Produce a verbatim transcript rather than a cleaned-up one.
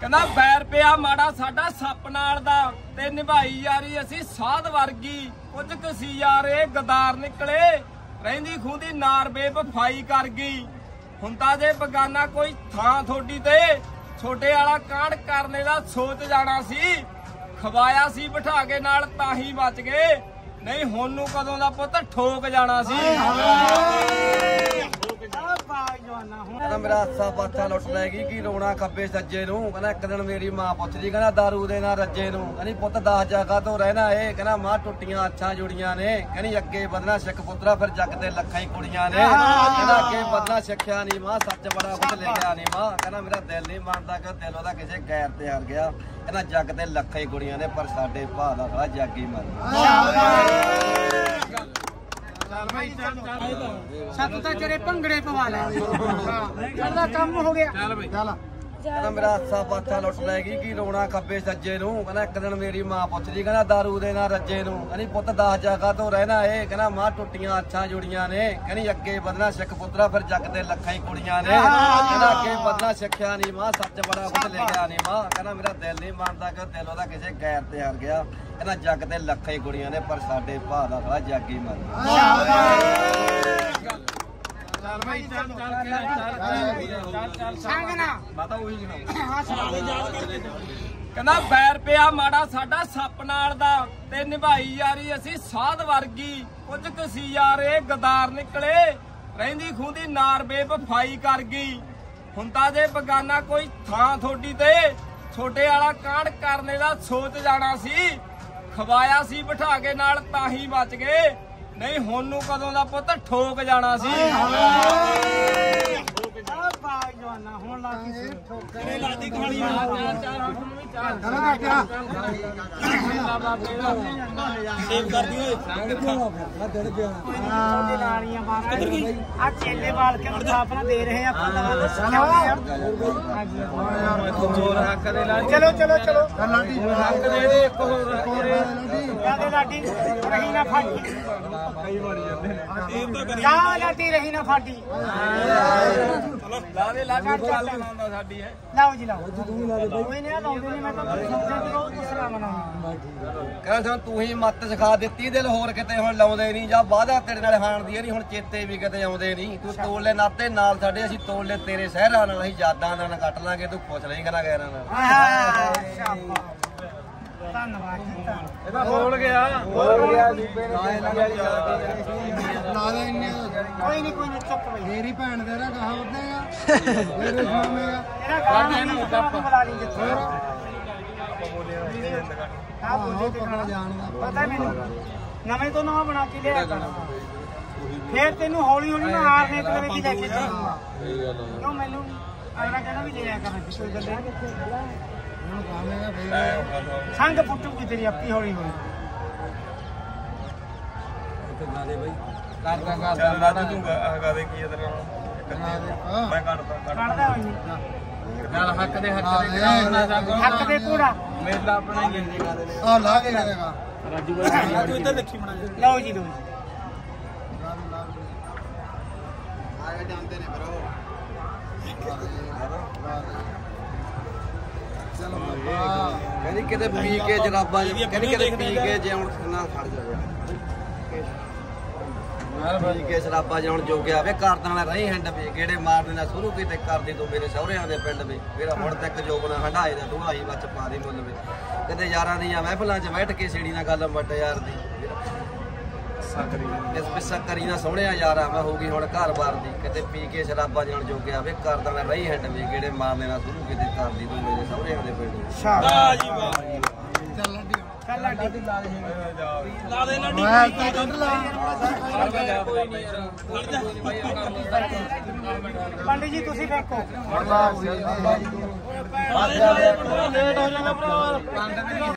ਕਹਿੰਦਾ ਬੈਰ ਪਿਆ ਮਾੜਾ ਸਾਡਾ ਸੱਪ ਨਾਲ ਦਾ ਤੇ ਨਿਭਾਈ ਯਾਰੀ ਅਸੀਂ ਸਾਧ ਵਰਗੀ। ਕੁਝ ਕੁ ਸੀ ਯਾਰ ਇਹ ਗਦਾਰ ਨਿਕਲੇ ਰਹਿੰਦੀ ਖੂੰਦੀ ਨਾਰ ਬੇਵਫਾਈ ਕਰ ਗਈ। ਹੁੰਦਾ ਜੇ ਬਗਾਨਾ ਕੋਈ ਥਾਂ ਥੋੜੀ ਤੇ ਛੋਟੇ ਵਾਲਾ ਕਾਂਡ ਕਰਨੇ ਦਾ ਸੋਚ ਜਾਣਾ ਸੀ। ਖਵਾਇਆ ਸੀ ਬਿਠਾ ਕੇ ਨਾਲ ਤਾਂ ਹੀ ਬਚ ਗਏ, ਨਹੀਂ ਹੁਣ ਨੂੰ ਕਦੋਂ ਦਾ ਪੁੱਤ ਠੋਕ ਜਾਣਾ ਸੀ। ਕਹਿੰਦਾ ਮੇਰਾ ਹਾਸਾ ਪਾਥਾ ਲੁੱਟ ਲੈ ਗਈ ਕੀ ਰੋਣਾ ਖੱਬੇ ਸੱਜੇ ਨੂੰ। ਕਹਿੰਦਾ ਇੱਕ ਦਿਨ ਮੇਰੀ ਮਾਂ ਪੁੱਛਦੀ ਕਹਿੰਦਾ ਦਾਰੂ ਦੇ ਨਾਲ ਰੱਜੇ ਨੂੰ। ਕਹਿੰਦੀ ਪੁੱਤ ਦਸ ਜਗ੍ਹਾ ਤੋਂ ਰਹਿਣਾ ਏ। ਕਹਿੰਦਾ ਮਾਂ ਟੁੱਟੀਆਂ ਅੱਛਾਂ ਜੁੜੀਆਂ ਨੇ। ਕਹਿੰਦੀ ਅੱਗੇ ਵਧਣਾ ਸਿੱਖ ਪੁੱਤਰਾ ਫਿਰ ਜੱਗ ਤੇ ਲੱਖਾਂ ਹੀ ਕੁੜੀਆਂ ਨੇ। ਕਹਿੰਦਾ ਅੱਗੇ ਵਧਣਾ ਸਿੱਖਿਆ ਨਹੀਂ ਮਾਂ ਸੱਚ ਬੜਾ ਕੁਝ ਲਿਖਿਆ ਨਹੀਂ ਮਾਂ। ਕਹਿੰਦਾ ਮੇਰਾ ਦਿਲ ਨਹੀਂ ਮੰਨਦਾ ਕਿ ਦਿਲ ਉਹਦਾ ਕਿਸੇ ਗੈਰ ਤੇ ਹਰ ਗਿਆ। ਕਹਿੰਦਾ ਜੱਗ ਤੇ ਲੱਖਾਂ ਹੀ ਕੁੜੀਆਂ ਨੇ ਪਰ ਸਾਡੇ ਭਾ ਦਾ ਸਾਲਾ ਜੱਗ ਹੀ ਮਰ ਸੱਤ ਤਾਂ ਤੇਰੇ ਭੰਗੜੇ ਪਵਾ ਲੈ ਚੱਲਦਾ ਕੰਮ ਹੋ ਗਿਆ। ਚੱਲ ਬਈ ਚੱਲ। ਕਹਿੰਦਾ ਮੇਰਾ ਹਾਸਾ ਪਾਥਾ ਲੁੱਟ ਲੈ ਗਈ ਕੀ ਰੋਣਾ ਖੱਬੇ ਸੱਜੇ ਨੂੰ। ਕਹਿੰਦਾ ਇੱਕ ਦਿਨ ਮੇਰੀ ਮਾਂ ਪੁੱਛਦੀ ਕਹਿੰਦਾ ਦਾਰੂ ਦੇ ਨਾਲ ਰੱਜੇ ਨੂੰ। ਕਹਿੰਦੀ ਪੁੱਤ ਦਸ ਜਗ੍ਹਾ ਤੋਂ ਰਹਿਣਾ ਏ। ਕਹਿੰਦਾ ਮਾਂ ਟੁੱਟੀਆਂ ਅੱਛਾਂ ਜੁੜੀਆਂ ਨੇ। ਕਹਿੰਦੀ ਅੱਗੇ ਵਧਣਾ ਸਿੱਖ ਪੁੱਤਰਾ ਫਿਰ ਜੱਗ ਤੇ ਲੱਖਾਂ ਹੀ ਕੁੜੀਆਂ ਨੇ। ਕਹਿੰਦਾ ਅੱਗੇ ਵਧਣਾ ਸਿੱਖਿਆ ਨਹੀਂ ਮਾਂ ਸੱਚ ਬੜਾ ਕੁਝ ਲਿਖਿਆ ਨਹੀਂ ਮਾਂ। ਕਹਿੰਦਾ ਮੇਰਾ ਦਿਲ ਨਹੀਂ ਮੰਨਦਾ ਕਿ ਦਿਲ ਉਹਦਾ ਕਿਸੇ ਗੈਰ ਤੇ ਹਰ ਗਿਆ। ਕਹਿੰਦਾ ਜੱਗ ਤੇ ਲੱਖਾਂ ਹੀ ਕੁੜੀਆਂ ਨੇ ਪਰ ਸਾਡੇ ਭਾ ਦਾ ਸਾਲਾ ਜੱਗ ਹੀ ਮਰ ਕਹਿੰਦਾ ਬੈਰ ਪਿਆ ਮਾੜਾ ਸਾਡਾ ਸੱਪ ਨਾਲ ਦਾ ਤੇ ਨਿਭਾਈ ਯਾਰੀ ਅਸੀਂ ਸਾਧ ਵਰਗੀ। ਕੁਝ ਕੁ ਸੀ ਯਾਰ ਇਹ ਗਦਾਰ ਨਿਕਲੇ ਰਹਿੰਦੀ ਖੂੰਦੀ ਨਾਰ ਬੇਵਫਾਈ ਕਰ ਗਈ। ਹੁੰਦਾ ਜੇ ਬਗਾਨਾ ਕੋਈ ਥਾਂ ਥੋੜੀ ਤੇ ਛੋਟੇ ਵਾਲਾ ਕਾਂਡ ਕਰਨੇ ਦਾ ਸੋਚ ਜਾਣਾ ਸੀ। ਖਵਾਇਆ ਸੀ ਬਿਠਾ ਕੇ ਨਾਲ ਤਾਂ ਹੀ ਬਚ ਗਏ, ਨਹੀਂ ਹੁਣ ਨੂੰ ਕਦੋਂ ਦਾ ਪੁੱਤ ਠੋਕ ਜਾਣਾ ਸੀ। ਹੁਣ ਲਾਤੀ ਲਾਤੀ ਖਾਲੀ ਸੇਵ ਕਰਦੀ ਓਏ ਆ ਚੇਲੇ ਬਾਲ ਕੇ ਆਪਣਾ ਦੇ ਰਹੇ ਆਪਾਂ ਚਲੋ ਚਲੋ ਚਲੋ ਹੱਕ ਦੇ ਦੇ ਇੱਕ ਹੋਰ ਲਾਡੀ ਲਾਡੀ ਰਹੀ ਨਾ ਫਾਟੀ ਕਈ ਵਾਰੀ ਜਾਂਦੇ ਨੇ ਜਾ ਲਾਡੀ ਰਹੀ ਨਾ ਫਾਟੀ ਚਲੋ ਲਾ ਦੇ ਲਾ ਦੇ ਚੱਲ ਬਣਾਉਂਦਾ ਸਾਡੀ ਹੈ। ਲਾਓ ਜੀ ਲਾਓ ਕੋਈ ਨਹੀਂ ਲਾਉਂਦੇ ਨਹੀਂ ਮੈਂ ਤਾਂ ਸੋਚਿਆ ਕਿ ਉਹ ਦੂਸਰਾ ਬਣਾਉਣਾ। ਕਹਿੰਦਾ ਤੂੰ ਹੀ ਮੱਤ ਸਿਖਾ ਦਿੱਤੀ ਦਿਲ ਹੋਰ ਕਿਤੇ ਹੁਣ ਲਾਉਂਦੇ ਨਹੀਂ ਜਾਂ ਵਾਅਦਾ ਤੇਰੇ ਨਾਲ ਹਾਣ ਦੀ ਨਹੀਂ ਹੁਣ ਚੇਤੇ ਵੀ ਕਿਤੇ ਆਉਂਦੇ ਨਹੀਂ। ਤੂੰ ਤੋਲੇ ਨਾਤੇ ਨਾਲ ਸਾਡੇ ਅਸੀਂ ਤੋਲੇ ਤੇਰੇ ਸਹਿਰਾਂ ਨਾਲ ਅਸੀਂ ਯਾਦਾਂ ਨਾਲ ਕੱਟ ਲਾਂਗੇ ਤੂੰ ਖੁਸ਼ ਰਹੀ ਕਰਾਂ ਗੈਰਾਂ ਨਾਲ। ਧੰਨਵਾਦ ਜੀ ਇਹਦਾ ਬੋਲ ਗਿਆ ਬੋਲ ਗਿਆ ਲੀਪੇ ਨੇ ਲਾ ਦੇ ਇੰਨੇ ਕੋਈ ਨਹੀਂ ਕੋਈ ਨਹੀਂ ਚੁੱਪ ਬਈ ਮੇਰੀ ਭੈਣ ਦੇ ਨਾ ਕਹਾ ਉਹਦੇ ਆ ਮੇਰੇ ਸਾਹਮਣੇ ਆ ਇਹਦਾ ਗਾਣਾ ਇਹਨੂੰ ਕੱਪ ਬੁਲਾ ਲਈ ਜਿੱਥੇ ਆਪਾਂ ਬੋਲੇ ਆ ਬੋਲੇ ਤੇ ਗਾਣਾ ਜਾਣਦਾ ਪਤਾ ਮੈਨੂੰ ਨਵੇਂ ਤੋਂ ਨਵਾਂ ਬਣਾ ਕੇ ਲਿਆ ਕਰ ਫੇਰ ਤੈਨੂੰ ਹੌਲੀ ਹੌਲੀ ਨਾ ਹਾਰ ਨੇ ਤੇ ਵੀ ਲੈ ਕੇ ਚੱਲੂਗਾ। ਕਿਉਂ ਮੈਨੂੰ ਅਗਲਾ ਕਹਿੰਦਾ ਵੀ ਲਿਆ ਕਰ ਕੋਈ ਗੱਲ ਨਹੀਂ ਸੰਗ ਪੁੱਟੂਗੀ ਤੇਰੀ ਆਪੀ ਹੌਲੀ ਹੌਲੀ ਕਰਦਾ ਕਰਦਾ ਨਾ ਤੂੰ ਹਗਾ ਦੇ ਕੀ ਇਧਰ ਮੈਂ ਕੱਢਦਾ ਕੱਢਦਾ ਹੋਈ ਨਾਲ ਹੱਕ ਦੇ ਹੱਕ ਦੇ ਹੱਕ ਦੇ ਪੂਰਾ ਮੇਲਾ ਆਪਣਾ ਹੀ ਆ ਲਾ ਕੇ ਕਰੇਗਾ ਰਾਜੂ ਰਾਜੂ ਇੱਧਰ ਲਿਖੀ ਬਣਾ ਲਓ ਜੀ ਲਓ ਜੀ ਆਏ ਜਾਂਦੇ ਨੇ ਬਰੋ ਕਹਿੰਦੀ ਕਿਤੇ ਪੀ ਕੇ ਜਰਾਬਾਂ ਕਹਿੰਦੀ ਕਿਤੇ ਪੀ ਕੇ ਜਿਉਣ ਨਾ ਖੜ ਜਾ ਪੀ ਕੇ ਸ਼ਰਾਬਾਂ ਜਿਉਣ ਜੋਗਿਆ ਵੇ ਕਰਦਾਂ ਨਾਲ ਰਹੀ ਹੈਂਡ ਵੇ ਕਿਹੜੇ ਮਾਰਦੇ ਨਾਲ ਸ਼ੁਰੂ ਕੀਤੇ ਕਰਦੀ ਤੂੰ ਮੇਰੇ ਸਹੁਰਿਆਂ ਦੇ ਪਿੰਡ ਵੇ ਮੇਰਾ ਹੁਣ ਤੱਕ ਜੋਗਣਾ ਹੰਡਾਏ ਦਾ ਢੁਲਾਈ ਵਿੱਚ ਪਾ ਦੀ ਮੁੱਲ ਵੇ ਕਿਤੇ ਯਾਰਾਂ ਦੀਆਂ ਮਹਿਫਲਾਂ 'ਚ ਬੈਠ ਕੇ ਛੇੜੀ ਨਾਲ ਗੱਲ ਵੱਟ ਯਾਰ ਦੀ ਇਸ ਪਿੱਛਾ ਕਰੀ ਨਾ ਸੋਹਣਿਆ ਯਾਰਾ ਮੈਂ ਹੋ ਗਈ ਹੁਣ ਘਰ-ਬਾਰ ਦੀ ਕਿਤੇ ਪੀ ਕੇ ਸ਼ਰਾਬਾਂ ਜਾਣ ਜੋਗਿਆ ਵੇ ਕਰਦਾਂ ਨਾਲ ਰਹੀ ਹੈਂਡ ਵੇ ਕਿਹੜੇ ਮਾਰਨੇ ਨਾਲ ਸ਼ੁਰੂ ਕੀਤੇ ਕਰਦੀ ਤੂੰ ਮੇਰੇ ਸਹੁਰਿਆਂ ਦੇ ਪਿੰਡ। ਵਾਹ ਜੀ ਵਾਹ ਚੱਲ ਲਾਡੀ ਚੱਲ ਲਾਡੀ ਲਾ ਦੇ ਲਾ ਦੇ ਲਾਡੀ ਮੈਂ ਕੱਢ ਲਾ ਪੰਡਿਤ ਜੀ ਤੁਸੀਂ ਵੇਖੋ ਲੇਟ ਹੋ ਜਾਣਾ ਭਰਾ।